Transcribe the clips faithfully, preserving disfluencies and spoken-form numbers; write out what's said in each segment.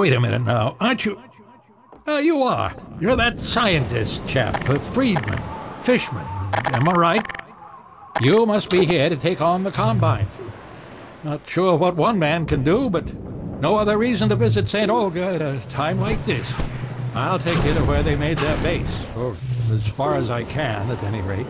wait a minute now. Aren't you? Uh, you are. You're that scientist chap, uh, Friedman, Fishman. Am I right? You must be here to take on the Combine. Not sure what one man can do, but no other reason to visit Saint Olga at a time like this. I'll take you to where they made their base, or as far as I can, at any rate.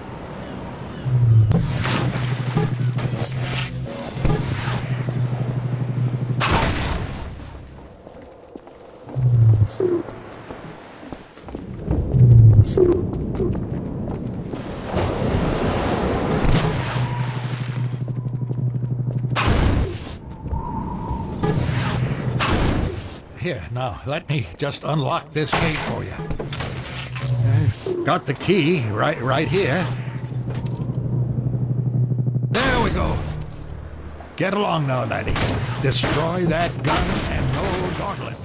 Here, now, let me just unlock this gate for you. Uh, got the key right, right here. There we go. Get along now, laddie. Destroy that gun and no dawdling.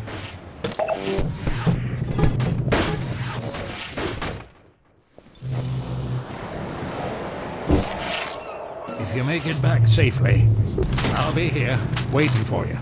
If you make it back safely, I'll be here waiting for you.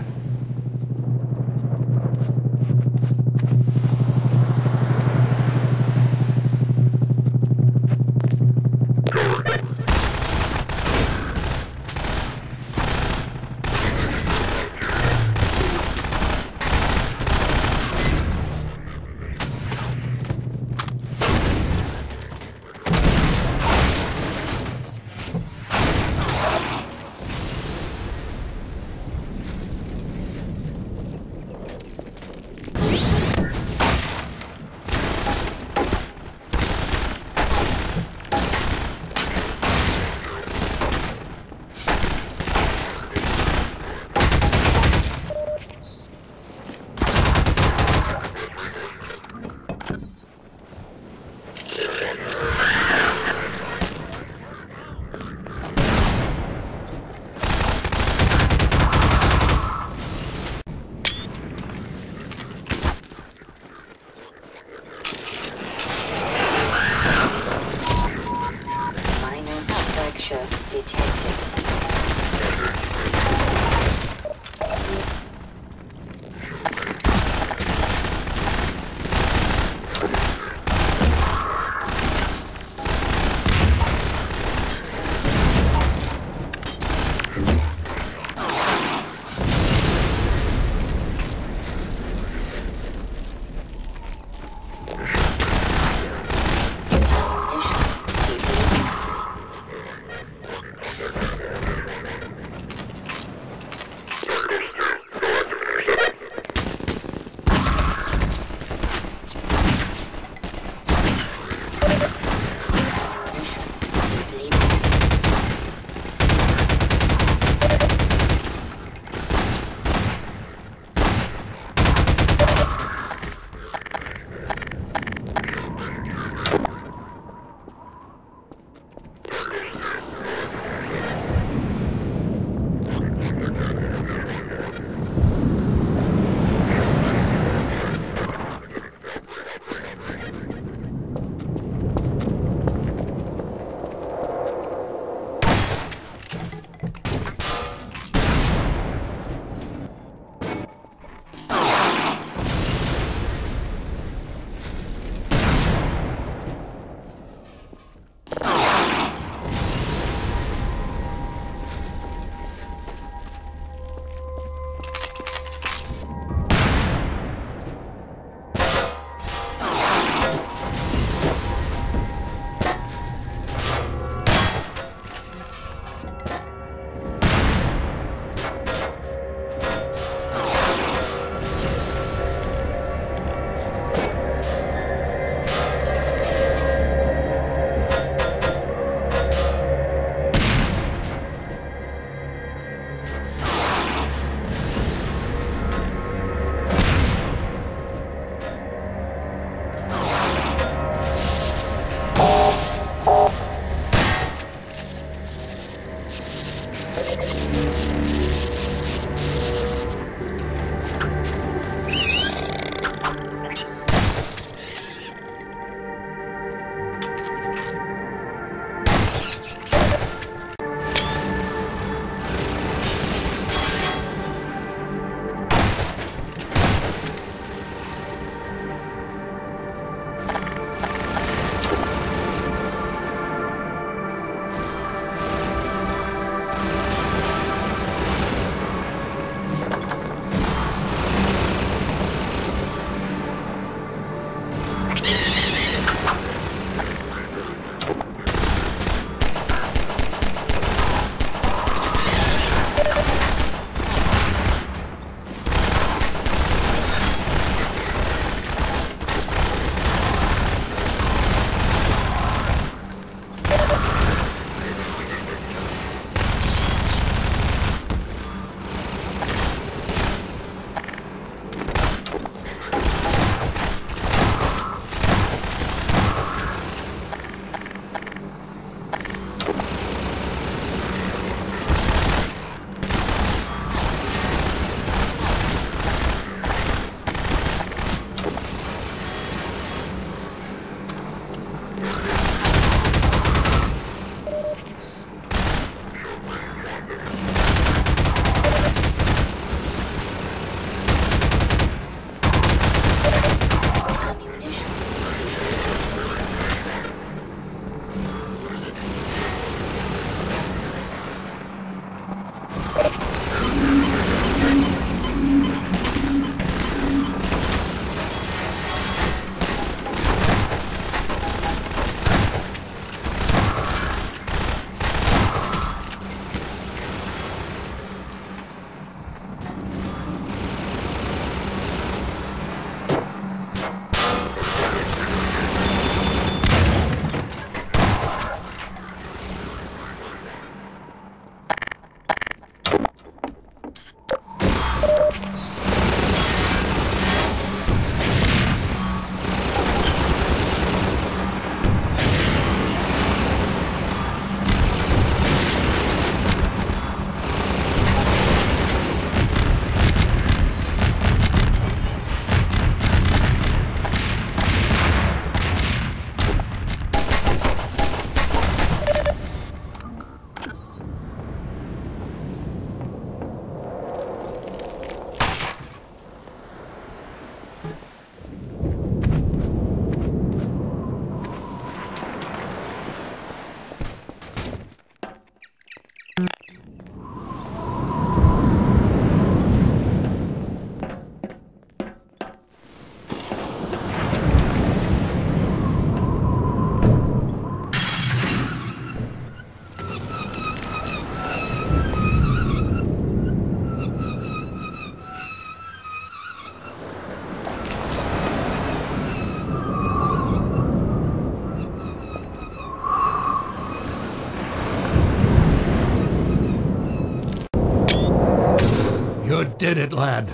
You did it, lad.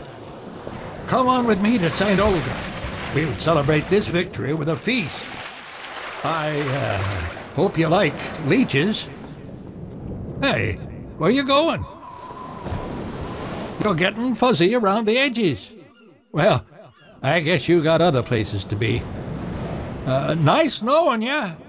Come on with me to Saint Olga. We'll celebrate this victory with a feast. I, uh, hope you like leeches. Hey, where you going? You're getting fuzzy around the edges. Well, I guess you got other places to be. Uh, nice knowing ya.